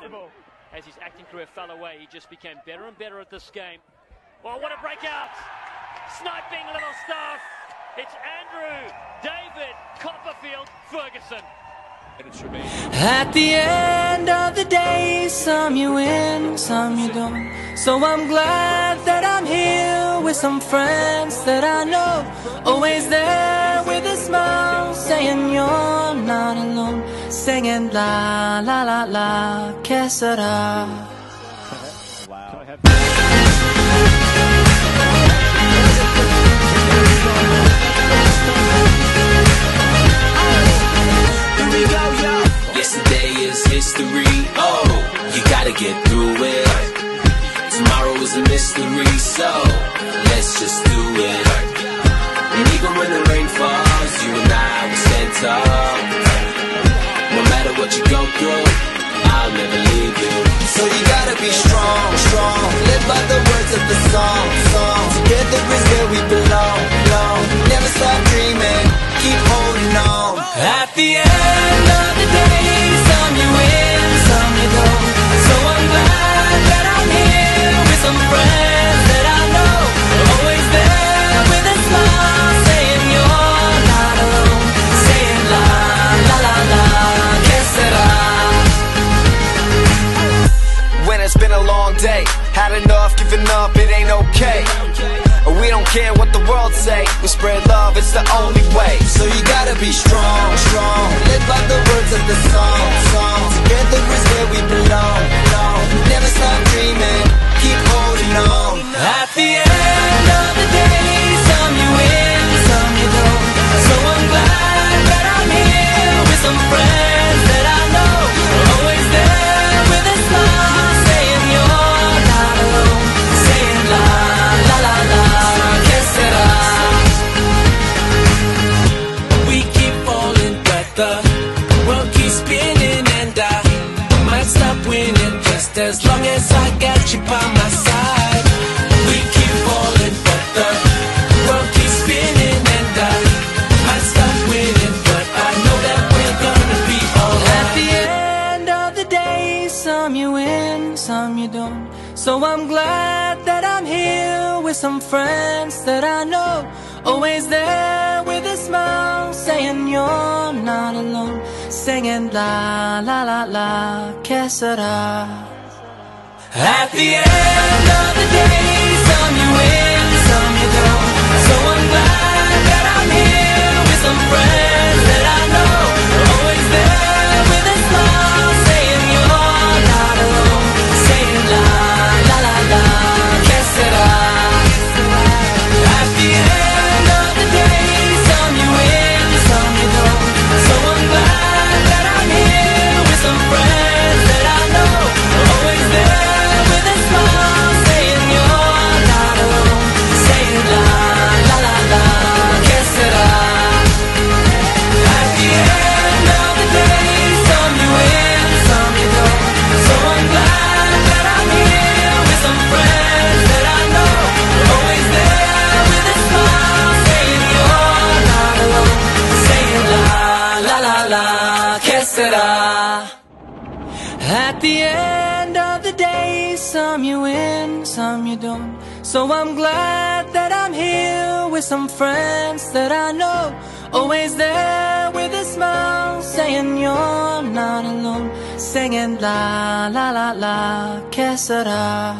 As his acting career fell away, he just became better and better at this game. Oh, what a breakout! Sniping little stuff! It's Andrew David Copperfield Ferguson. At the end of the day, some you win, some you don't. So I'm glad that I'm here with some friends that I know. Always there with a smile, saying you're not alone. Singing la la la la, que sera. Yesterday is history, oh, you gotta get through it. Tomorrow is a mystery, so let's just do it. And even when the rain falls, you and I will stand tall. No matter what you go through, I'll never leave you. So you gotta be strong, strong. Live by the words of the song, song. Together is where we belong, belong. Never stop dreaming, keep holding on. At the end of the day, some you win, some you don't. So I'm glad that I'm here with some friends that I know. Always there with a smile, saying you're not alone. Saying la la la la, que sera. When it's been a long day, had enough, giving up, it ain't okay. We don't care what the world say, we spread love, it's the only way. So you gotta be strong, strong. Live by the words of the song, song. Together is where we belong, belong. Never stop dreaming, keep holding on. At the end of the day, some you win, some you don't. So I'm glad that I'm here with some friends that I know. Always there with a smile, saying you're not alone. Saying la la la la, que sera. We keep falling, but the world keeps spinning, and I might stop winning just as long as I got you by my side. We keep falling, but the world keeps spinning, and I might stop winning, but I know that we're gonna be alright. At the end of the day, some you win, some you don't. So I'm glad that I'm here with some friends that I know. Always there with a smile, saying you're not alone. Singing la la la la, que sera. At the end of the day, some you win, some you don't. So I'm glad that I'm here with some friends that I know. Always there with a smile, saying you're not alone. Saying la la la la, que sera. At the end of the day, some you win, some you don't. So I'm glad that I'm here with some friends that I know. Always there with a smile, saying you're not alone. Saying la la la la, que sera. At the end of the day, some you win, some you don't. So I'm glad that I'm here with some friends that I know. Always there with a smile, saying you're not alone. Saying la la la la, que sera. At the end of the day, some you win, some you don't. So I'm glad that I'm here with some friends that I know. Always there with a smile, saying you're not alone. Singing la la la la, que sera.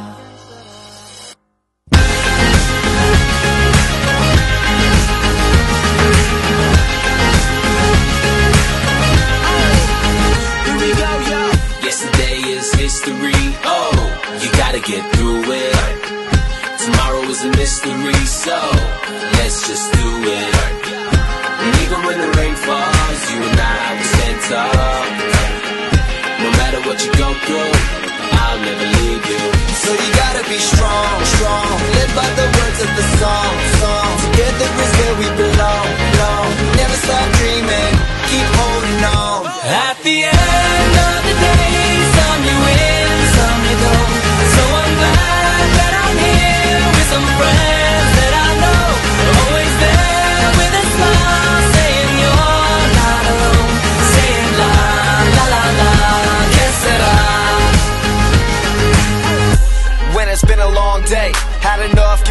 Yesterday is history, oh, you gotta get through it. Tomorrow is a mystery, so let's just do it. And even when the rain falls, you and I will stand tall. No matter what you go through, I'll never leave you. So you gotta be strong, strong. Live by the words of the song, song. Together is where we belong, belong. Never stop dreaming, keep holding on. At the end of the day, some you win, some you don't. So I'm glad that I'm here with some friends that I know. Always there with a smile, saying you're not alone. Saying la la la la, que sera.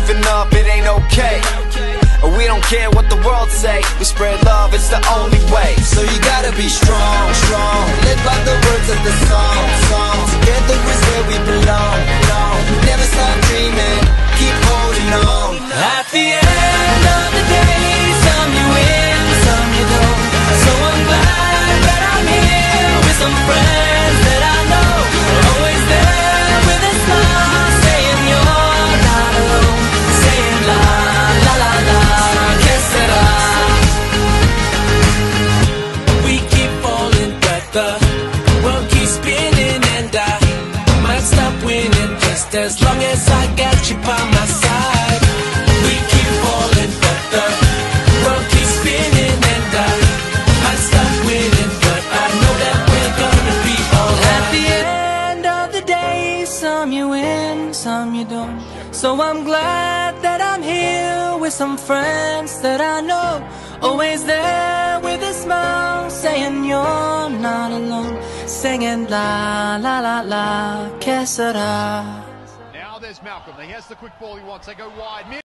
giving up, it ain't okay. We don't care what the world say. We spread love, it's the only way. So you gotta be strong, strong. Live by the words of the song, song. Together is where we belong, belong. Never stop dreaming, keep holding on. At the end of the day, some you win, some you don't. So I'm glad that I'm here with some friends that I know. Always there with a smile, saying you're not alone. Saying la la la la, que sera. We keep falling, but the world keeps spinning, and I might stop winning just as long as I got you by my side. We keep falling, but the world keeps spinning, and I might stop winning, but I know that we're gonna be alright. At the end of the day, some you win, some you don't. So I'm glad that I'm here with some friends that I know. Always there with a smile, saying you're not alone. Singing la la la la, que sera. Now there's Malcolm. He has the quick ball he wants. They go wide.